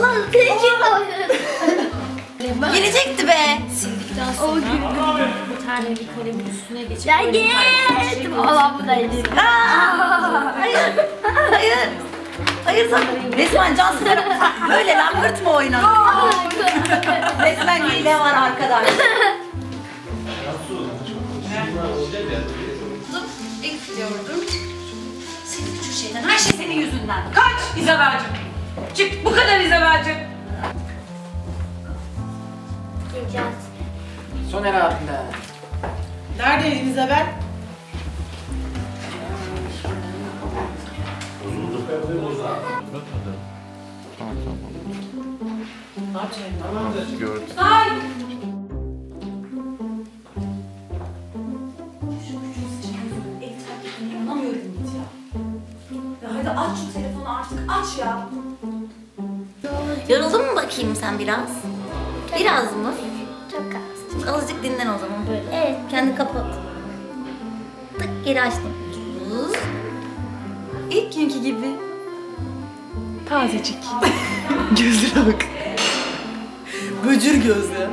Peki. Gelecekti be. Sildikten sonra bir tane bir kalemin üstüne geçip Gel böyle git. Allah buradaydı. Hayır. Hayır. Hayır sen resmen can sıkıyorum. Böyle langırt mı oynar? Resmen hile var arkadaş. İlk diyordum. Seni küçük şeytan, her şey senin yüzünden. Kaç İzabel'cim. Çık bu kadar İzabel'cim. Geleceğiz. Soner abimden. Neredeydin İzabel? Ne yapacaksın? Gördüm. Ay! İnanamıyorum Yiğit ya. Ya hadi aç şu telefonu artık, aç ya. Yoruldun mu bakayım sen biraz? Biraz mı? Çok az. Şimdi azıcık dinlen o zaman böyle. Evet. Kendini kapat. Tık geri açtım. İlk günkü gibi. Tazecik. Gözlere bak. Böcür gözlü.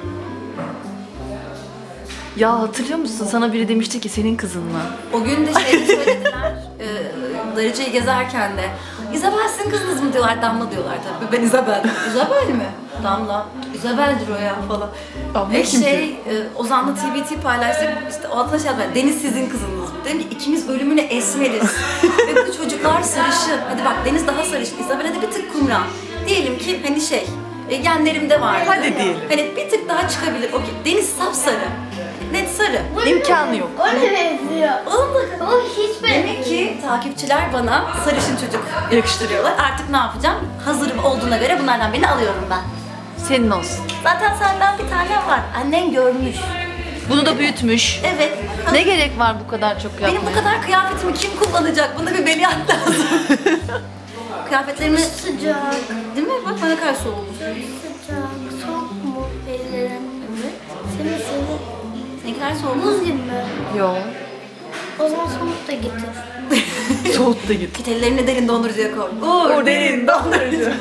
Ya hatırlıyor musun? Sana biri demişti ki senin kızın mı? O gün de şey söylediler. Darıca'yı gezerken de. İzabel sizin kızınız mı diyorlar, Damla diyorlar tabii. Ben İzabel. İzabel mi? Damla. İzabel'dir o ya falan. Damla kimdi? Ozan'la TBT paylaştık. İşte o altına şey yazıyor. Deniz sizin kızınız mı? Dedim ki ikimiz ölümüne esmeriz. Ve bu çocuklar sarışın. Hadi bak Deniz daha sarışın. İzabel'e de bir tık kumral. Diyelim ki hani genlerimde var. Hadi diyelim. Hani bir tık daha çıkabilir. Okey. Deniz sapsarı. Net sarı. İmkanı yok. O ne benziyor? Onun da O hiç demek benziyor. ki takipçiler bana sarışın çocuk yakıştırıyorlar. Artık ne yapacağım? Hazırım olduğuna göre bunlardan birini alıyorum ben. Senin olsun. Zaten senden bir tane var. Annen görmüş. Bunu da büyütmüş. Evet. Ne gerek var bu kadar çok yapmaya? Benim bu kadar kıyafetimi kim kullanacak? Buna bir veliaht lazım. Kıyafetlerimi... Sıcak. Değil mi? Bak bana kadar soğuk. Sıcak. Soğuk mu? Ellerin. Evet. Senin. Seninkiler soğuk mu? Buz gibi mi? Yok. O zaman soğuk da getir. Soğut da git. Git ellerini derin dondurucuya koy. O derin dondurucu.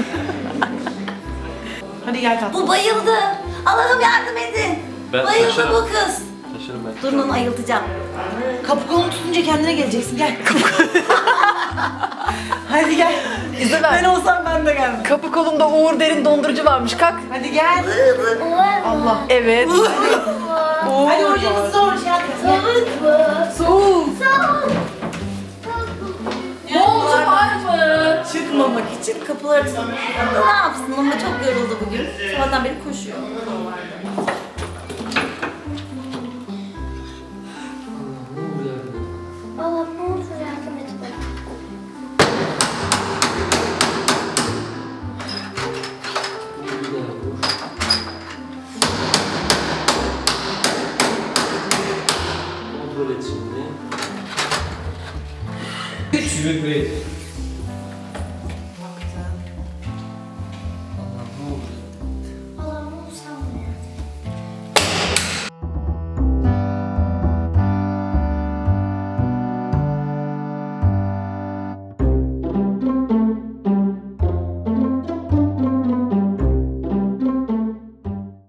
Hadi gel kalk. Bu bayıldı. Allah'ım yardım edin. Ben Bayıldı taşırım. bu kız. Taşırım ben. Durun onu ayıltacağım. Kapı kolunu tutunca kendine geleceksin. Gel. Hadi gel. İzabel. Ben olsam ben de gelmem. Kapı kolunda Uğur derin dondurucu varmış. Kalk. Hadi gel. Allah. Evet. Uğur. Hadi oradan zor şey yapma. Soğuk mu? Soğuk. Soğuk. Montu var mı? Çıkmamak için kapıları açtım. Ne yapsın ama çok yoruldu bugün. Sabahtan beri koşuyor. Allah ne olur yardım et bana. Kontrol et şimdi. 3